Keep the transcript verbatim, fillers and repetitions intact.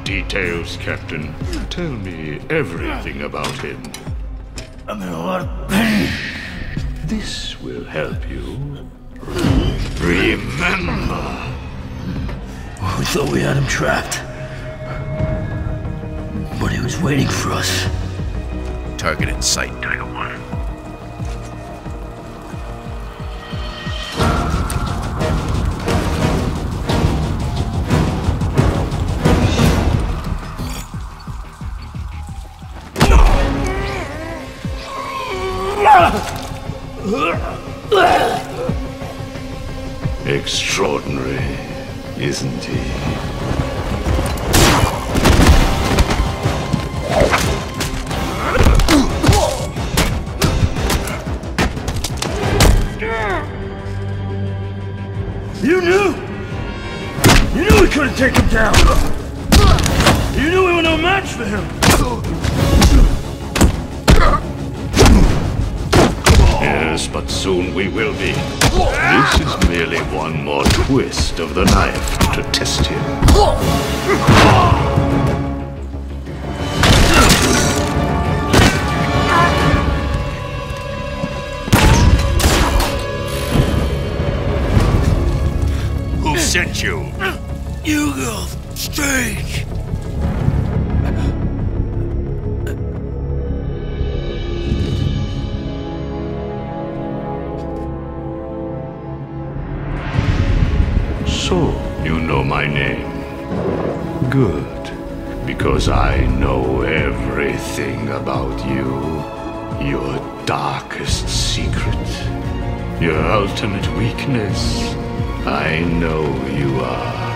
details, Captain. Tell me everything about him. I'm in a lot of pain. This will help you. Remember. We thought we had him trapped. But he was waiting for us. Target in sight. Tiger One. Extraordinary, isn't he? You knew! You knew we couldn't take him down! You knew we were no match for him! Yes, but soon we will be. This is merely one more twist of the knife to test him. Who sent you? Hugo Strange! So, you know my name. Good. Because I know everything about you. Your darkest secret. Your ultimate weakness. I know you are